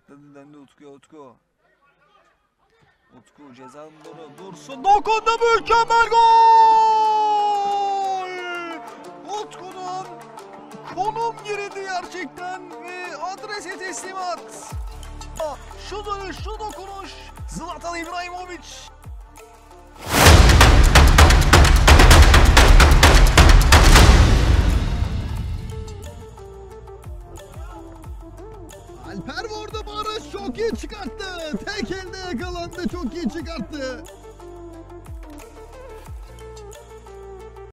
Döndü Utku'ya Utku. Utku cezanın doğru Dursun dokundu, mükemmel gol! Utku'nun konum girdi gerçekten ve adrese teslimat. Şu dönüş, şu dokunuş Zlatan İbrahimovic. Alper vurdu, Barış çok iyi çıkarttı. Tek elde yakalandı, çok iyi çıkarttı.